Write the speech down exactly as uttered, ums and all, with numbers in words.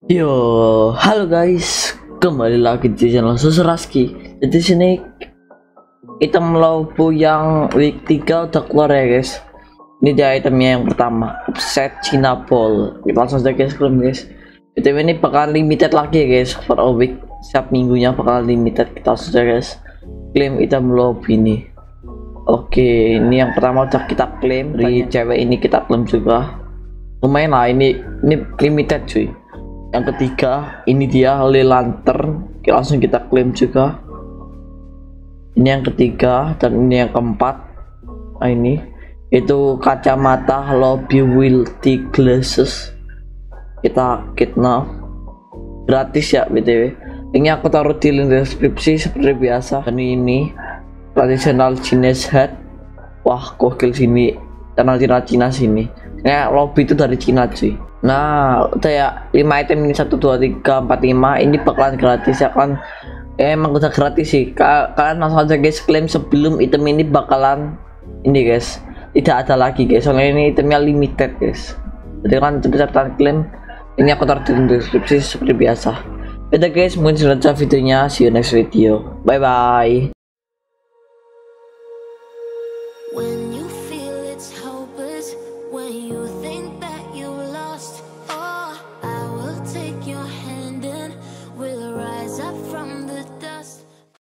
Yo, halo guys, kembali lagi di channel Susuraski. Jadi sini item lobo yang week tiga udah keluar ya guys. Ini dia itemnya yang pertama, Upset China Ball. Kita langsung saja guys, klaim guys. Item ini bakal limited lagi ya guys, for a week. Setiap minggunya bakal limited. Kita langsung saja guys, klaim item lobo ini. Oke, ini yang pertama udah kita klaim. Dari cewek ini kita klaim juga. Lumayan lah, ini ini limited cuy. Yang ketiga ini dia Holy Lantern, langsung kita klaim juga. Ini yang ketiga, dan ini yang keempat. Nah ini itu kacamata lobby Wilty Glasses, kita kit now gratis ya btw. Ini aku taruh di link deskripsi seperti biasa. Dan ini traditional Chinese hat. Wah gokil sini, channel Cina Cina sini. Nah lobby itu dari Cina cuy. Nah udah ya, lima item ini satu dua tiga empat lima ini bakalan gratis ya kan. Eh, emang udah gratis sih. Ka kalian langsung aja guys klaim sebelum item ini bakalan ini guys tidak ada lagi guys, soalnya ini itemnya limited guys. Jadi kan cepet-cepetan klaim. Ini aku taruh di deskripsi seperti biasa. Udah guys, mungkin sudah videonya. See you next video, bye bye.